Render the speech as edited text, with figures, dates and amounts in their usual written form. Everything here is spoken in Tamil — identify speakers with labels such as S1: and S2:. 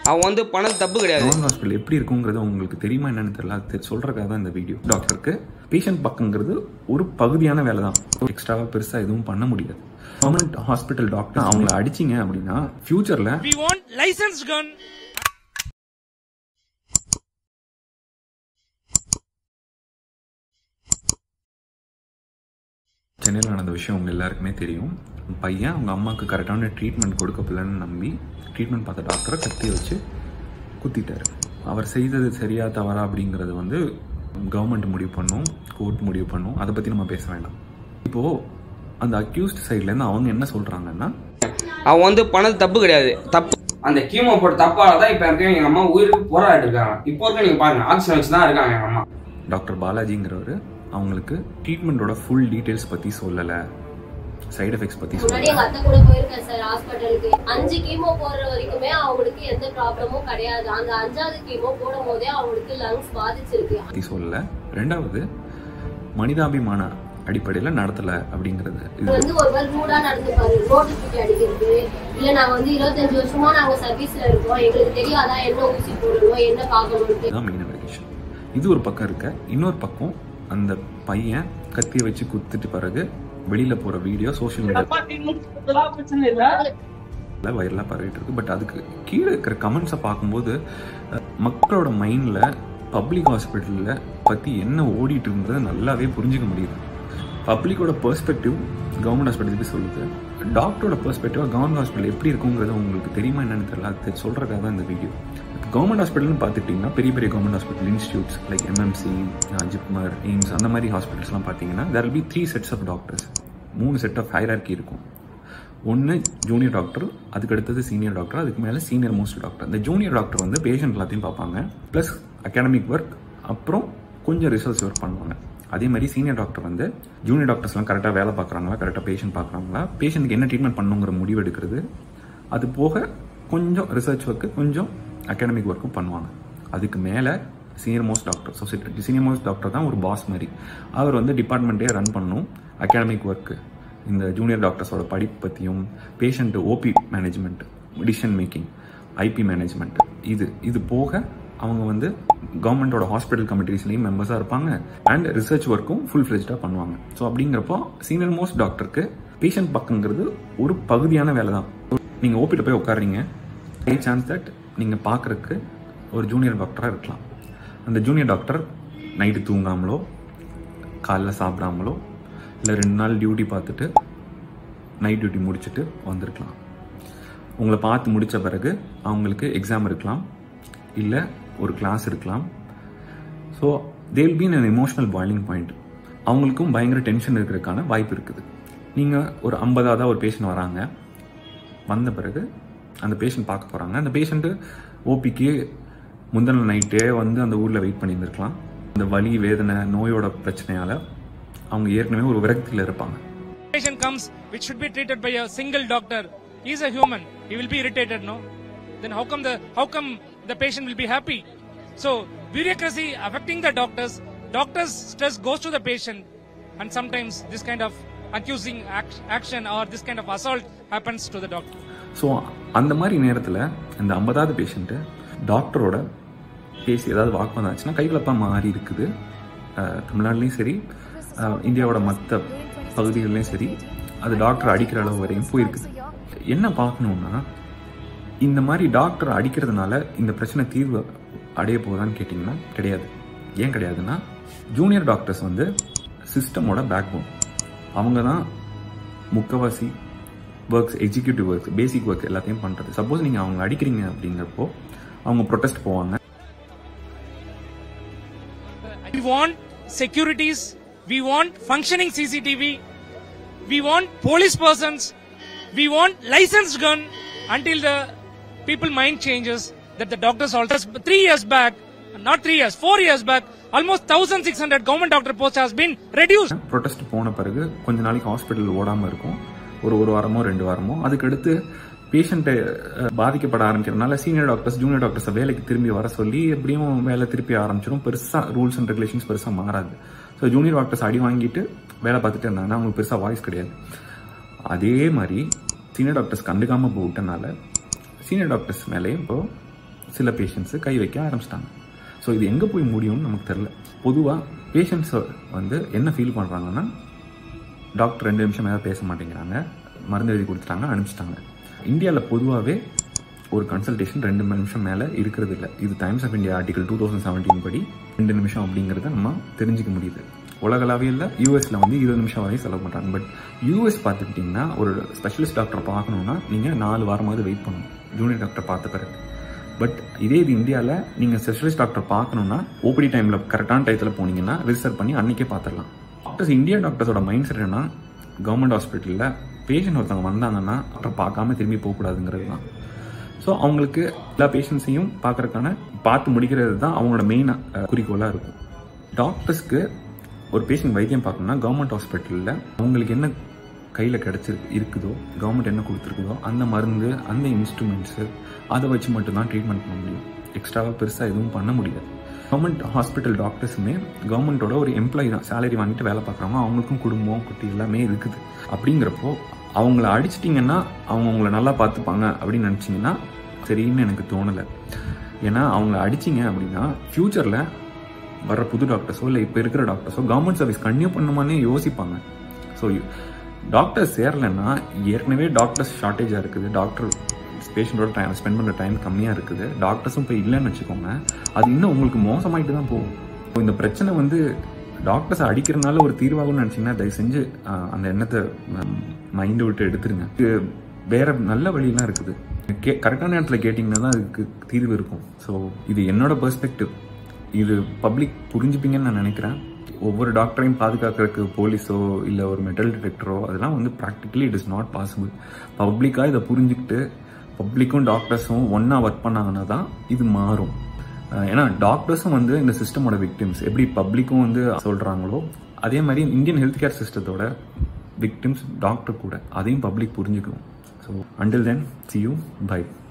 S1: அவன் வந்து பணம் தப்பு கிடையாது.
S2: கவர்மெண்ட் ஹாஸ்பிட்டல் எப்படி இருக்குங்கிறது உங்களுக்கு தெரியுமா என்னன்னு தெரியல. அது சொல்றதுக்காக தான் இந்த வீடியோ. டாக்டருக்கு பேஷண்ட் பக்கங்கிறது ஒரு பகுதியான வேலை தான். எக்ஸ்ட்ராவா பெருசா எதுவும் பண்ண முடியாது. கவர்மெண்ட் ஹாஸ்பிட்டல் டாக்டர் அவங்கள அடிச்சிங்க அப்படின்னா ஃபியூச்சர்ல
S3: we want licensed gun.
S2: சென்னையில் நடந்த விஷயம் அவங்க எல்லாருக்குமே தெரியும். பையன் அவங்க அம்மாவுக்கு கரெக்டான ட்ரீட்மெண்ட் கொடுக்கப்படலன்னு நம்பி ட்ரீட்மெண்ட் பார்த்த டாக்டரை கத்தி வச்சு குத்திட்டாரு. அவர் செய்தது சரியா தவறா அப்படிங்கிறது வந்து கவர்மெண்ட் முடிவு பண்ணும், கோர்ட் முடிவு பண்ணும். அதை பற்றி நம்ம பேச வேண்டாம். இப்போது அந்த அக்யூஸ்ட் சைட்லேருந்து அவங்க என்ன சொல்கிறாங்கன்னா,
S1: அவன் வந்து பணம் தப்பு கிடையாது, தப்பு அந்த கீமோ போட்ட தப்பால தான் இப்போ இருக்க எங்கள் அம்மா உயிருக்கு போராடிட்டு இருக்காங்க. இப்போ இருக்க நீங்கள் பாருங்க, ஆக்சிஜன் வச்சு தான் இருக்காங்க எங்கள் அம்மா.
S2: டாக்டர் பாலாஜிங்கிறவர் அவங்களுக்கு ட்ரீட்மெண்ட்டோட ஃபுல் டீட்டெயில்ஸ் பற்றி சொல்லலை, சைடு எஃபெக்ட்ஸ் பற்றி சொல்லலை.
S4: எங்க அத்தை கூட போயிருக்கேன் சார் ஹாஸ்பிட்டலுக்கு. 5 கீமோ போடுற வரைக்குமே அவங்களுக்கு எந்த ப்ராப்ளமும் கிடையாது. அந்த 5வது கீமோ போடும் போதே அவங்களுக்கு லங்ஸ் பாதிச்சிருக்கு
S2: பற்றி சொல்லலை. ரெண்டாவது, மனிதாபிமான அடிப்படையில் நடத்தலை அப்படிங்கிறது.
S4: இது வந்து ஒருவர் ரூடா நடந்துப்பாரு, ரோடு சுத்தி அடிக்கிறது. இல்ல நாங்க வந்து 25 வருஷமா நாங்க சர்வீஸ்ல இருக்கோம், எங்களுக்கு தெரியாதா என்ன ஊசி போடணும் என்ன பார்க்கணும்.
S2: மெயின் அலிகேஷன் இது ஒரு பக்கம் இருக்க. இன்னொரு பக்கம் அந்த பையன் கத்தியை வச்சு குத்துட்டு பிறகு வெளியில போற வீடியோ சோசியல் மீடியாவில் வைரலா பரவிட்டு இருக்கு. பட் அதுக்கு கீழே இருக்கிற கமெண்ட்ஸை பார்க்கும்போது மக்களோட மைண்ட்ல பப்ளிக் ஹாஸ்பிட்டல்ல பத்தி என்ன ஓடிட்டு இருந்ததை நல்லாவே புரிஞ்சுக்க முடியுது. பப்ளிக்கோட பெர்ஸ்பெக்டிவ் கவர்மெண்ட் ஹாஸ்பிட்டலுக்கு சொல்லுது. டாக்டரோட பெர்ஸ்பெக்டிவ் கவர்மெண்ட் ஹாஸ்பிட்டல் எப்படி இருக்குங்கிறது உங்களுக்கு தெரியுமா என்னன்னு தெரியல. அது சொல்றதுக்காக தான் இந்த வீடியோ. கவர்மெண்ட் ஹாஸ்பிட்டல்னு பார்த்துட்டிங்கன்னா பெரிய பெரிய government hospital institutes like MMC, JIPMER, AIIMS அந்த மாதிரி ஹாஸ்பிட்டல்ஸ்லாம் பார்த்தீங்கன்னா there will be 3 sets of doctors. 3 set of hierarchy இருக்கும். ஒன்று ஜூனியர் டாக்டர், அதுக்கு அடுத்தது சீனியர் டாக்டர், அதுக்கு மேலே சீனியர் மோஸ்ட் டாக்டர். இந்த ஜூனியர் டாக்டர் வந்து பேஷண்ட் எல்லாத்தையும் பார்ப்பாங்க, ப்ளஸ் அகாடமிக் ஒர்க், அப்புறம் கொஞ்சம் ரிசர்ச் ஒர்க் பண்ணுவாங்க. அதே மாதிரி சீனியர் டாக்டர் வந்து ஜூனியர் டாக்டர்ஸ்லாம் கரெக்டாக வேலை பார்க்குறாங்களா, கரெக்டாக பேஷண்ட் பார்க்குறாங்களா, பேஷண்ட்டுக்கு என்ன ட்ரீட்மெண்ட் பண்ணுங்கிற முடிவு எடுக்கிறது. அது போக கொஞ்சம் ரிசர்ச் ஒர்க்கு, கொஞ்சம் அகாடமிக் ஒர்க்கும் பண்ணுவாங்க. அதுக்கு மேலே senior most doctor, society senior most doctor தான் ஒரு பாஸ் மாதிரி. அவர் வந்து டிபார்ட்மெண்ட்டே ரன் பண்ணணும். அகாடமிக் ஒர்க்கு, இந்த ஜூனியர் டாக்டர்ஸோட படிப்பு பற்றியும், patient OP management, decision making, IP management, இது போக அவங்க வந்து கவர்மெண்டோட ஹாஸ்பிட்டல் கமிட்டிஸ்லேயும் மெம்பர்ஸாக இருப்பாங்க அண்ட் ரிசர்ச் ஒர்க்கும் ஃபுல் ஃப்ளெஜ்டாக பண்ணுவாங்க. ஸோ அப்படிங்கிறப்போ சீனியர் மோஸ்ட் டாக்டருக்கு பேஷண்ட் பக்கங்கிறது ஒரு பகுதியான வேலை தான். நீங்கள் ஓபியில் போய் உட்காடுறீங்க, ஹை சான்ஸ் தட் நீங்கள் பார்க்குறதுக்கு ஒரு ஜூனியர் டாக்டராக இருக்கலாம். அந்த ஜூனியர் டாக்டர் நைட்டு தூங்காமலோ, காலைல சாப்பிடாமலோ, இல்லை 2 நாள் டியூட்டி பார்த்துட்டு நைட் டியூட்டி முடிச்சுட்டு வந்திருக்கலாம். உங்களை பார்த்து முடித்த பிறகு அவங்களுக்கு எக்ஸாம் இருக்கலாம், இல்லை ஒரு கிளாஸ் இருக்கலாம். So they will be in an emotional boiling point. அவங்களுக்கும் பயங்கர டென்ஷன் இருக்கிறதுக்கான வாய்ப்பு இருக்குது. நீங்கள் ஒரு 50ஆவதா ஒரு பேஷண்ட் வராங்க, வந்த பிறகு அந்த பேஷண்ட் பார்க்க போகிறாங்க. அந்த பேஷண்ட்டு ஓபிக்கு முந்தின நைட்டே வந்து அந்த ஊரில் வெயிட் பண்ணியிருந்துருக்கலாம். அந்த வலி, வேதனை, நோயோட பிரச்சனையால் அவங்க ஏற்கனவே ஒரு விரக்தியில் இருப்பாங்க.
S3: Patient comes which should be treated by a single doctor. He is a human. He will be irritated, no? Then how come the patient will be happy? So bureaucracy affecting the doctors. Doctors' stress goes to the patient, and sometimes this kind of accusing action or this kind of assault happens to the doctor.
S2: So அந்த மாதிரி நேரத்தில் இந்த 50ஆவது பேஷண்ட்டு டாக்டரோட பேசி ஏதாவது வாக்குவாதம் ஆச்சுன்னா கைகலப்பாக மாறி இருக்குது. தமிழ்நாட்டிலையும் சரி, இந்தியாவோட மற்ற பகுதிகள்லையும் சரி, அது டாக்டர் அடிக்கிற அளவு வரையும் போயிருக்குது. என்ன பார்க்கணுன்னா, இந்த மாதிரி டாக்டர் அடிக்கிறதுனால இந்த பிரச்சனை தீர்வு அடைய போகுதான்னு கேட்டிங்கன்னா கிடையாது. ஏன் கிடையாதுன்னா, ஜூனியர் டாக்டர்ஸ் வந்து சிஸ்டமோட பேக் போன். அவங்க தான் முக்கவாசி works, executive works, basic work எல்லாத்தையும் பண்ணுறது. சப்போஸ் நீங்கள் அவங்க அடிக்கிறீங்க அப்படிங்கிறப்போ அவங்க ப்ரொடெஸ்ட் போவாங்க.
S3: We want securities, we want functioning CCTV, we want police persons, we want licensed gun until the people mind changes that the doctors also 3 years back, not 3 years, 4 years back, almost 1600 government doctor posts has been reduced.
S2: Protest போன பிறகு கொஞ்ச நாளைக்கு ஹாஸ்பிட்டல் ஓடாமல் இருக்கும், ஒரு வாரமோ 2 வாரமோ. அதுக்கடுத்து பேஷண்ட்டை பாதிக்கப்பட ஆரம்பிக்கிறதுனால சீனியர் டாக்டர்ஸ் ஜூனியர் டாக்டர்ஸை வேலைக்கு திரும்பி வர சொல்லி எப்படியும் வேலை திருப்பி ஆரம்பிச்சிடும். பெருசாக ரூல்ஸ் அண்ட் ரெகுலேஷன்ஸ் பெருசாக மாறாது. ஸோ ஜூனியர் டாக்டர்ஸ் அடி வாங்கிட்டு வேலை பார்த்துட்டு இருந்தாங்கன்னா அவங்களுக்கு பெருசாக வாய்ஸ் கிடையாது. அதே மாதிரி சீனியர் டாக்டர்ஸ் கண்டுக்காமல் போட்டனால சீனியர் டாக்டர்ஸ் மேலேயும் இப்போ சில பேஷண்ட்ஸு கை வைக்க ஆரம்பிச்சிட்டாங்க. ஸோ இது எங்கே போய் முடியும்னு நமக்கு தெரில. பொதுவாக பேஷண்ட்ஸ் வந்து என்ன ஃபீல் பண்ணுறாங்கன்னா, டாக்டர் 2 நிமிஷம் மேலே பேச மாட்டேங்கிறாங்க, மருந்து எழுதி கொடுத்துட்டாங்க, அனுப்பிச்சிட்டாங்க. இந்தியாவில் பொதுவாகவே ஒரு கன்சல்டேஷன் 2 நிமிஷம் மேலே இருக்கிறது இல்லை. இது டைம்ஸ் ஆஃப் இந்தியா ஆர்டிகல் 2017 படி 2 நிமிஷம் அப்படிங்கிறத நம்ம தெரிஞ்சிக்க முடியுது. உலகளாவியில் யூஎஸில் வந்து 20 நிமிஷம் வரையும் செலவு பண்ணுறாங்க. பட் யூஎஸ் பார்த்துக்கிட்டிங்கன்னா ஒரு ஸ்பெஷலிஸ்ட் டாக்டரை பார்க்கணுன்னா நீங்கள் 4 வாரமாவது வெயிட் பண்ணணும் ஜூனியர் டாக்டர் பார்த்த பிறகு. பட் இதே இது இந்தியாவில் நீங்கள் ஸ்பெஷலிஸ்ட் டாக்டர் பார்க்கணுன்னா ஓபிடி டைமில் கரெக்டான டயத்தில் போனீங்கன்னா ரிஜிஸ்டர் பண்ணி அன்றைக்கே பார்த்துடலாம். டாக்டர்ஸ் இந்தியன் டாக்டர்ஸோட மைண்ட் செட் என்ன, கவர்மெண்ட் ஹாஸ்பிட்டலில் பேஷண்ட் ஒருத்தவங்க வந்தாங்கன்னா டாக்டர் பார்க்காம திரும்பி போகக்கூடாதுங்கிறது தான். ஸோ அவங்களுக்கு எல்லா பேஷண்ட்ஸையும் பார்த்து முடிக்கிறது தான் அவங்களோட மெயின் குறிக்கோளாக இருக்கும். டாக்டர்ஸ்க்கு ஒரு பேஷண்ட் வைத்தியம் பார்க்கணும்னா கவர்மெண்ட் ஹாஸ்பிட்டலில் அவங்களுக்கு என்ன கையில் இருக்குதோ, கவர்மெண்ட் என்ன கொடுத்துருக்குதோ அந்த மருந்து, அந்த இன்ஸ்ட்ருமெண்ட்ஸு, அதை வச்சு மட்டும்தான் ட்ரீட்மெண்ட் பண்ண முடியும். எக்ஸ்ட்ராவாக பெருசாக எதுவும் பண்ண முடியாது. கவர்மெண்ட் ஹாஸ்பிட்டல் டாக்டர்ஸுமே கவர்மெண்ட்டோட ஒரு எம்ப்ளாயி தான், சேலரி வாங்கிட்டு வேலை பார்க்குறவங்க. அவங்களுக்கும் குடும்பம், குட்டி எல்லாமே இருக்குது. அப்படிங்கிறப்போ அவங்கள அடிச்சிட்டிங்கன்னா அவங்க உங்களை நல்லா பார்த்துப்பாங்க அப்படின்னு நினச்சிங்கன்னா சரின்னு எனக்கு தோணலை. ஏன்னா அவங்கள அடிச்சிங்க அப்படின்னா ஃப்யூச்சரில் வர புது டாக்டர்ஸோ இல்லை இப்போ இருக்கிற டாக்டர்ஸோ கவர்மெண்ட் சர்வீஸ் கன்டினியூ பண்ணுமானே யோசிப்பாங்க. ஸோ டாக்டர்ஸ் சேரலைன்னா ஏற்கனவே டாக்டர்ஸ் ஷார்ட்டேஜாக இருக்குது, டாக்டர் பேஷண்ட்டோட ஸ்பெண்ட் பண்ணுற டைம் கம்மியாக இருக்குது, டாக்டர்ஸும் இப்போ இல்லைன்னு வச்சுக்கோங்க, அது இன்னும் உங்களுக்கு மோசமாயிட்டு தான் போகும். ஸோ இந்த பிரச்சனை வந்து டாக்டர்ஸை அடிக்கிறதுனால ஒரு தீர்வாகும்னு நினச்சிங்கன்னா தயவு செஞ்சு அந்த எண்ணத்தை மைண்டை விட்டு எடுத்துருங்க. இது வேற நல்ல வழியெல்லாம் இருக்குது. கரெக்டான நேரத்தில் கேட்டிங்கன்னா தான் அதுக்கு தீர்வு இருக்கும். ஸோ இது என்னோட பெர்ஸ்பெக்டிவ். இது பப்ளிக் புரிஞ்சுப்பீங்கன்னு நான் நினைக்கிறேன். ஒவ்வொரு டாக்டரையும் பாதுகாக்கிறதுக்கு போலீஸோ இல்லை ஒரு மெட்டல் டிடெக்டரோ அதெல்லாம் வந்து practically it is not possible. பப்ளிக்காக இதை புரிஞ்சுக்கிட்டு பப்ளிக்கும் டாக்டர்ஸும் ஒன்றா ஒர்க் பண்ணாங்கன்னா தான் இது மாறும். ஏன்னா டாக்டர்ஸும் வந்து இந்த சிஸ்டமோட விக்டிம்ஸ். எப்படி பப்ளிக்கும் வந்து சொல்கிறாங்களோ அதே மாதிரி இந்தியன் ஹெல்த் கேர் சிஸ்டத்தோட விக்டிம்ஸ் டாக்டர் கூட. அதையும் பப்ளிக் புரிஞ்சுக்கணும். So until then, see you, bye.